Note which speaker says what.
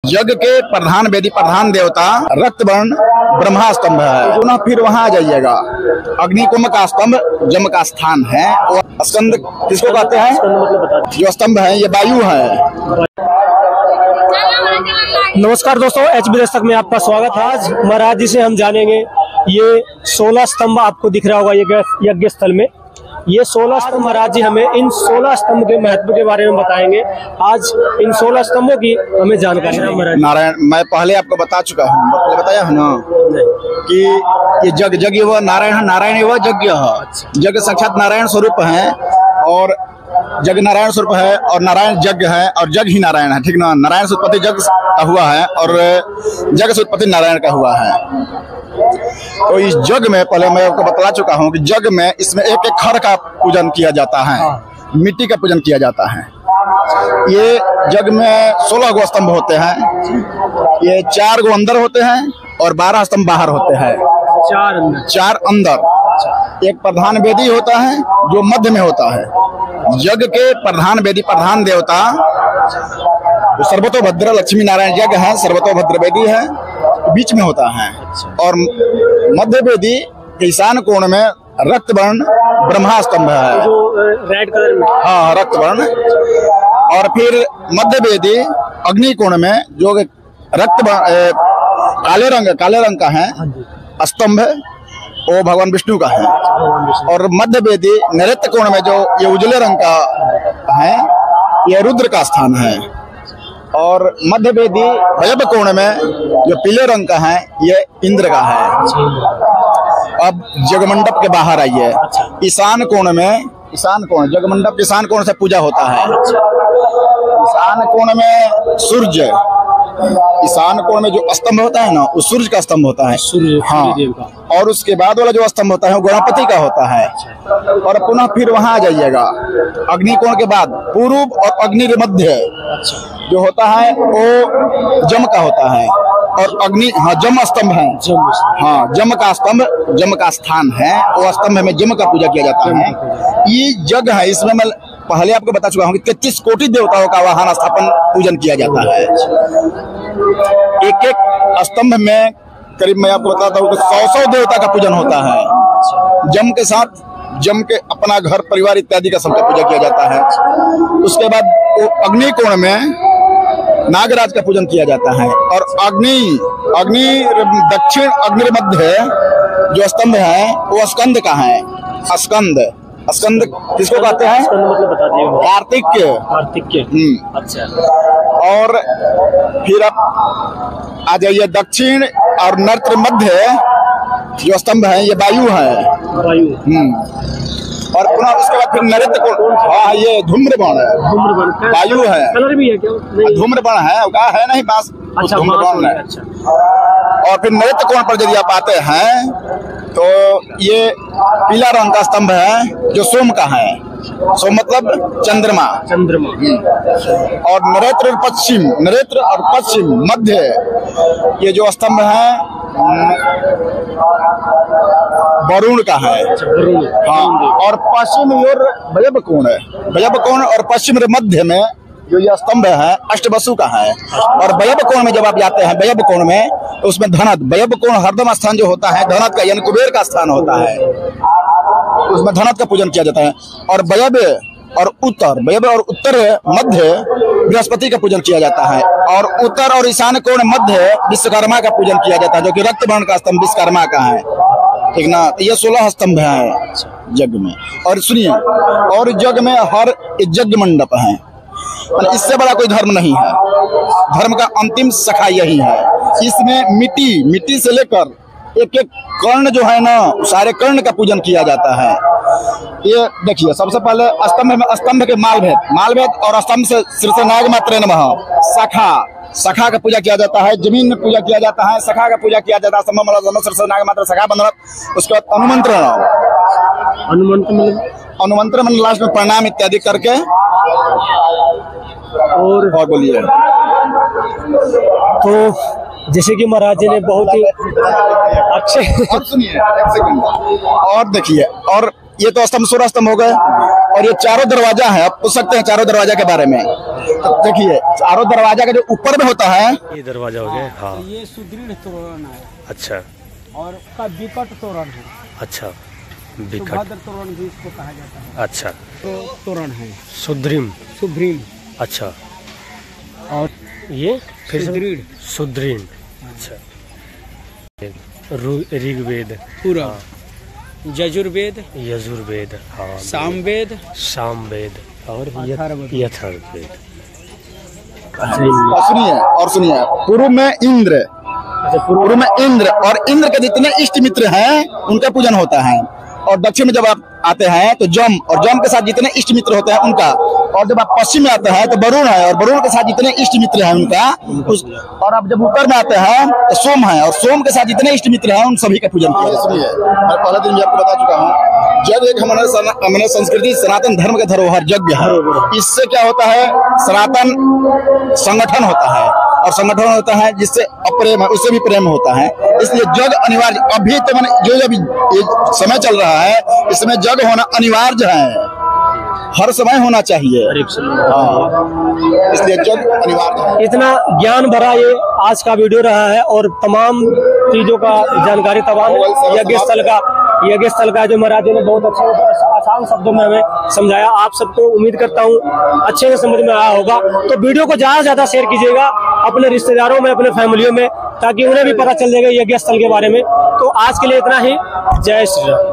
Speaker 1: यज्ञ के प्रधान वेदी प्रधान देवता रक्तवर्ण ब्रह्मा स्तंभ है। पुनः फिर वहां आ जाइएगा, अग्निकुंभ का स्तंभ जम का स्थान है। और स्कंद किसको कहते हैं? जो स्तंभ है ये वायु है।
Speaker 2: नमस्कार दोस्तों, HB दस्तक में आपका स्वागत है। आज महाराज जी से हम जानेंगे ये 16 स्तंभ आपको दिख रहा होगा यज्ञ स्थल में। ये 16 स्तंभ महाराज जी हमें इन 16 स्तंभ के महत्व के बारे में बताएंगे। आज इन 16 स्तंभों की हमें जानकारी है।
Speaker 1: नारायण, मैं पहले आपको बता चुका हूँ, बताया है ना कि ये जग वह नारायण है, नारायण वह यज्ञ है। जग साक्षात नारायण स्वरूप है और जग नारायण स्वरूप है और नारायण जग है और जग ही नारायण है। ठीक ना? नारायण से उत्पत्ति जग का हुआ है और जग से उत्पत्ति नारायण का हुआ है। तो इस जग में पहले मैं आपको बता चुका हूँ कि जग में इसमें एक एक खर का पूजन किया जाता है, मिट्टी का पूजन किया जाता है। ये जग में 16 गो स्तंभ होते हैं। ये 4 गो अंदर होते हैं और 12 स्तंभ बाहर होते हैं। 4 अंदर। एक प्रधान वेदी होता है जो मध्य में होता है। जग के प्रधान वेदी प्रधान देवता सर्वतोभद्र लक्ष्मी नारायण यज्ञ है, सर्वतोभद्र वेदी है, बीच में होता है। और मध्य वेदी के ईशान कोण में रक्तवर्ण ब्रह्मा स्तंभ है,
Speaker 2: जो रेड कलर में।
Speaker 1: हाँ, रक्तवर्ण। और फिर मध्य वेदी अग्नि कोण में जो काले रंग का है स्तंभ, वो भगवान विष्णु का है। और मध्य वेदी नैऋत्य कोण में जो ये उजले रंग का है, ये रुद्र का स्थान है। और मध्य वेदी वयब कोण में जो पीले रंग का है, ये इंद्र का है। अब जगमंडप के बाहर आइए। ईशान कोण में, जगमंडप के ईशान कोण से पूजा होता है। ईशान कोण में सूर्य, ईशान कोण में जो स्तंभ होता है ना, वो सूर्य का स्तंभ होता है। हाँ। और उसके बाद वाला जो स्तंभ होता है वो गणपति का होता है। और पुनः फिर वहां आ जाइएगा, अग्निकोण के बाद पूर्व और अग्नि मध्य जो होता है वो जम का होता है। और अग्नि, हाँ, जम स्तंभ है। हाँ, जम का स्तंभ जम का स्थान है। वो स्तंभ में जम का पूजा किया जाता है। ये जग है, इसमें मैं पहले आपको बता चुका हूँ कि 33 कोटि देवताओं का वहां स्थापन पूजन किया जाता है। एक एक स्तंभ में करीब मैं आपको बताता हूँ कि 100 देवता का पूजन होता है। जम के साथ जम के अपना घर परिवार इत्यादि का सबका पूजा किया जाता है। उसके बाद वो अग्नि कोण में नागराज का पूजन किया जाता है। और अग्नि दक्षिण अग्नि मध्य जो स्तंभ है वो स्कंद का है। स्कंद किसको कहते हैं?
Speaker 2: मतलब बता दीजिए।
Speaker 1: कार्तिक।
Speaker 2: अच्छा। और
Speaker 1: फिर आप आ जाइए दक्षिण और नर्त मध्य जो स्तंभ है, ये वायु है। और पुनः उसके बाद फिर नृत्य कोण, हाँ, ये धूम्रवर्ण है, वायु है।
Speaker 2: कलर भी है क्या?
Speaker 1: धूम्रवर्ण है, है नहीं बांस।
Speaker 2: अच्छा,
Speaker 1: धूम्रवर्ण है। और फिर नृत्य कोण पर यदि आप आते हैं तो ये पीला रंग का स्तंभ है जो सोम का है। सोम मतलब चंद्रमा। और नरेत्र और पश्चिम मध्य ये जो स्तंभ है वरुण का है। हाँ। और पश्चिम ओर वयब कोण है। वयब कोण और पश्चिम मध्य में जो यह स्तंभ है अष्टवसु का है। और वयब कोण में जब आप जाते हैं, वयब कोण में, तो उसमें धनत, वयब कोण हरदम स्थान जो होता है धनत का, यानी कुबेर का स्थान होता है। उसमें धनत का पूजन किया जाता है। और वयब और उत्तर मध्य बृहस्पति का पूजन किया जाता है। और उत्तर और ईशान कोण मध्य विश्वकर्मा का पूजन किया जाता है, जो कि रक्तवर्ण का स्तंभ विश्वकर्मा का है। ठीक ना? ये 16 स्तंभ है जग में। और सुनिए, और जग में हर यज्ञ मंडप है। इससे बड़ा कोई धर्म नहीं है। धर्म का अंतिम शाखा यही है। इसमें मिट्टी से लेकर एक एक कर्ण जो है ना, सारे कर्ण का पूजन किया जाता है। ये देखिए, सबसे पहले स्तंभ के मालभेद और स्तंभ से शीर्ष नाग मात्रे नमः शाखा का पूजा किया जाता है। जमीन में पूजा किया जाता है, शाखा का पूजा किया जाता है। शीर्ष नाग मात्र शाखा बंधन। उसके बाद अनुमंत्रण मतलब लास्ट में प्रणाम इत्यादि करके। और बोलिए।
Speaker 2: तो जैसे कि महाराज जी ने बहुत ही अच्छे,
Speaker 1: सुनिए एक सेकंड और देखिए। और ये तो स्तंभ 16 स्तंभ हो गए। और ये चारों दरवाजा है, आप पूछ सकते हैं चारों दरवाजा के बारे में। देखिए चारों दरवाजा का जो ऊपर में होता है
Speaker 3: ये दरवाजा हो गया। हाँ,
Speaker 4: ये सुदृढ़ तोरण है
Speaker 3: अच्छा
Speaker 4: और का विकट तोरण है,
Speaker 3: अच्छा, विकट,
Speaker 4: सुभद्र तोरण भी इसको कहा जाता है।
Speaker 3: अच्छा,
Speaker 4: तो तोरण है
Speaker 3: सुद्रीम,
Speaker 4: सुभ्रीम
Speaker 3: अच्छा,
Speaker 4: और
Speaker 3: ये फिर
Speaker 4: सुदृढ़
Speaker 3: सुदृढ़, अच्छा, ऋग्वेद,
Speaker 4: पूरा यजुर्वेद,
Speaker 3: यजुर्वेद, हाँ,
Speaker 4: सामवेद,
Speaker 3: सामवेद और
Speaker 4: अथर्ववेद।
Speaker 3: यथर्ववेद।
Speaker 1: और सुनिए पूर्व में इंद्र, पूर्व में इंद्र और इंद्र के जितने इष्ट मित्र हैं उनका पूजन होता है। और दक्षिण में जब आप आते हैं तो जम, और जम के साथ जितने इष्ट मित्र होते हैं उनका। और जब आप पश्चिम में आते हैं तो वरुण है, और वरुण के साथ जितने इष्ट मित्र हैं उनका और आप जब उत्तर में आते हैं तो सोम है, और सोम के साथ जितने इष्ट मित्र हैं उन सभी का पूजन किया जाता है। मैं पहले दिन भी आपको बता चुका हूँ, जग एक हमारे संस्कृति सनातन धर्म का धरोहर यज्ञ है। इससे क्या होता है, सनातन संगठन होता है, और संगठन होता है जिससे अप्रेम है उससे भी प्रेम होता है। इसलिए जग अनिवार्य, अभी तो मैंने जो जब ये समय चल रहा है इसमें जग होना अनिवार्य है, हर समय होना चाहिए। हाँ, इसलिए जग अनिवार्य है।
Speaker 2: इतना ज्ञान भरा ये आज का वीडियो रहा है, और तमाम चीजों का जानकारी, तमाम यज्ञ स्थल का जो महाराज जी ने बहुत अच्छे आसान शब्दों में हमें समझाया। आप सबको उम्मीद करता हूँ अच्छे से समझ में आया होगा। तो वीडियो को ज्यादा से ज्यादा शेयर कीजिएगा अपने रिश्तेदारों में, अपने फैमिलियों में, ताकि उन्हें भी पता चल जाएगा यज्ञ स्थल के बारे में। तो आज के लिए इतना ही। जय श्री राम।